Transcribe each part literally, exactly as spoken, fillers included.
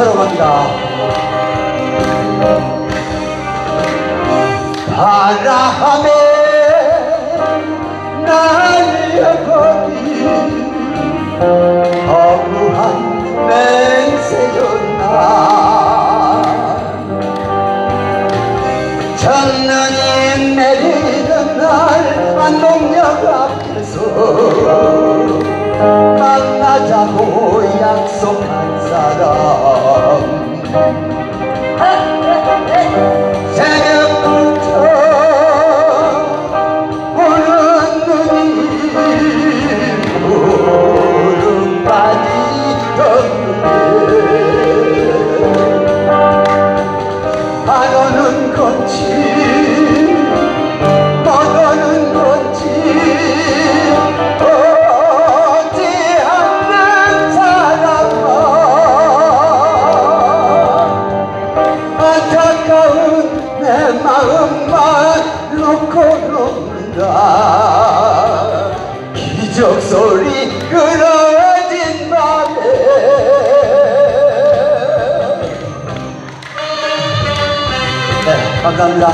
감사하다고 합니다. 바람에 날려버린 거부한 맹세였나. 첫눈이 내리는 날 안동역 앞에서 만나자고 약속한 사람. 새벽부터 오는 눈이 무릎까지 덮는데 안 오는 건지 못 오는 건지 오지 않는 사람아. 안타까운 내 마음만 놓고 녹는다. 기적 소리 끊어진 밤에. 네, 감사합니다.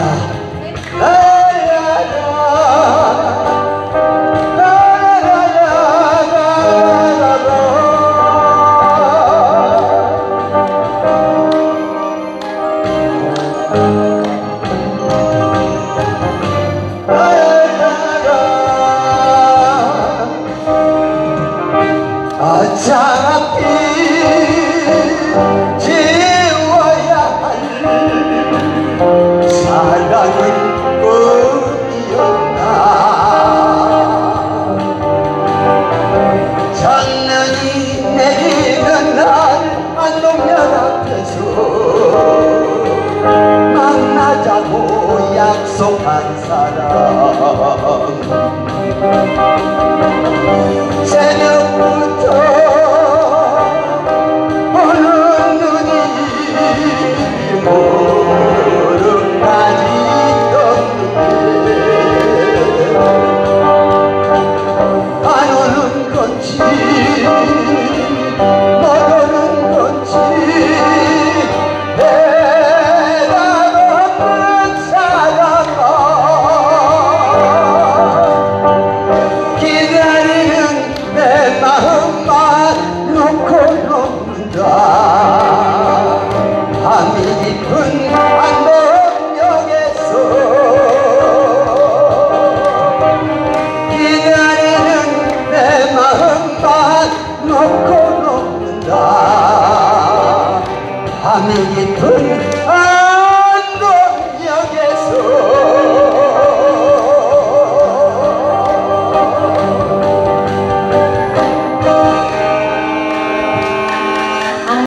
어차피 지워야 할 사랑은 꿈이었나. 첫눈이 내리는 날 안동역 앞에서 만나자고 약속한 사람. 새벽부터 오는 눈이 무릎까지 덮는데 안 오는 건지 못 오는 건지 대답 없는 사람아. 기다리는 내 마음만 놓고 녹는다. 밤이 깊은 안동역에서 기다리는 내 마음만 놓고 녹는다. 밤이 깊은